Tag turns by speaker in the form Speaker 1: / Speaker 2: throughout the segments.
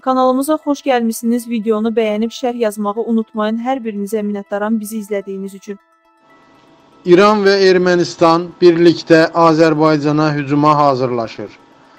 Speaker 1: Kanalımıza xoş gəlmişsiniz. Videonu bəyənib şərh yazmağı unutmayın. Hər birinizə minnətdaram bizi izlədiyiniz üçün.
Speaker 2: İran ve Ermənistan birlikte Azərbaycana hücuma hazırlaşır.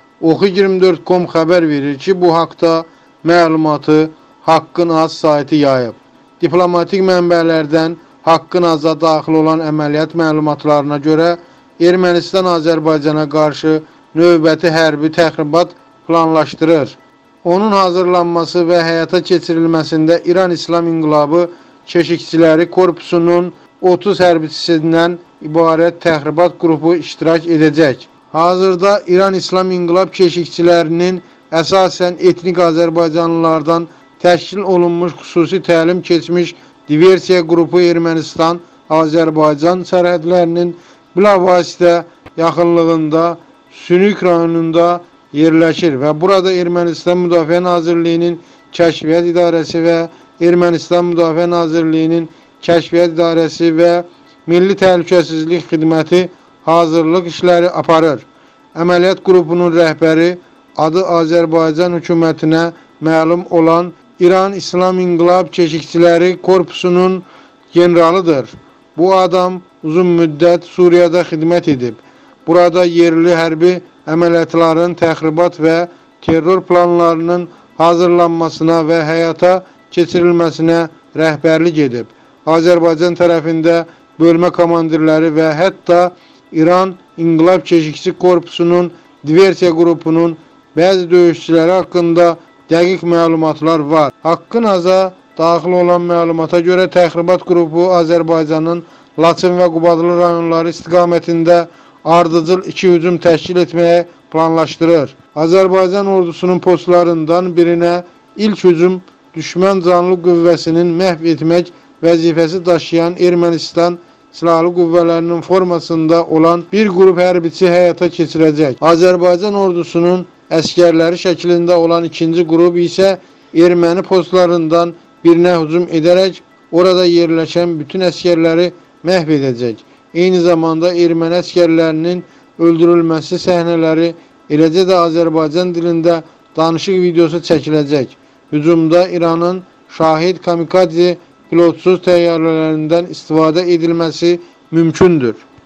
Speaker 2: Oxu24.com xəbər verir ki, bu haqda məlumatı Haqqın Az saytı yayıb. Diplomatik mənbələrdən Haqqın Az'a daxil olan əməliyyat məlumatlarına görə Ermənistan Azərbaycana qarşı növbəti hərbi təxribat planlaşdırır. Onun hazırlanması və həyata keçirilməsində İran İslam İnqilabı Keşikçiləri Korpusunun 30 hərbçisindən ibarət təxribat qrupu iştirak edəcək. Hazırda İran İslam İnqilab Keşikçilərinin əsasən etnik Azərbaycanlılardan təşkil olunmuş xüsusi təlim keçmiş diversiya qrupu Ermənistan, Azərbaycan sərhədlərinin bilavasitə yaxınlığında Sünük rayonunda yerləşir və burada Ermənistan Müdafiə Nazirliyinin Kəşfiyyat İdarəsi və Ermənistan Müdafiə Nazirliyinin Kəşfiyyat İdarəsi və Milli Təhlükəsizlik Xidməti hazırlıq işləri aparır. Əməliyyat qrupunun rəhbəri adı Azərbaycan hökumətinə məlum olan İran İslam İnqilab Keşikçiləri Korpusunun generalıdır. Bu adam uzun müddət Suriyada xidmət edib. Burada yerli hərbi əməliyyatların təxribat və terror planlarının hazırlanmasına və həyata keçirilməsinə rəhbərlik edib. Azərbaycan tərəfində bölmə komandirləri və hətta İran İnqilab Keşikçi Korpusunun diversiya qrupunun bəzi döyüşçüləri haqqında dəqiq məlumatlar var. Haqqın Az'a daxil olan məlumata görə təxribat qrupu Azərbaycanın Laçın və Qubadlı rayonları istiqamətində ardıcıl iki hücum təşkil etməyə planlaşdırır. Azərbaycan ordusunun postlarından birinə ilk hücum düşmən canlı qüvvəsinin məhv etmək vəzifəsi daşıyan Ermənistan Silahlı Qüvvələrinin formasında olan bir qrup hərbiçi həyata keçirəcək. Azərbaycan ordusunun əskərləri şəklində olan ikinci qrup isə erməni postlarından birinə hücum edərək orada yerləşən bütün əskərləri məhv edəcək. Eyni zamanda erməni əskərlərinin öldürülməsi səhnələri, eləcə də Azərbaycan dilində danışıq videosu çəkiləcək. Hücumda İranın Şahid kamikadze pilotsuz təyyarələrindən istifadə edilməsi mümkündür.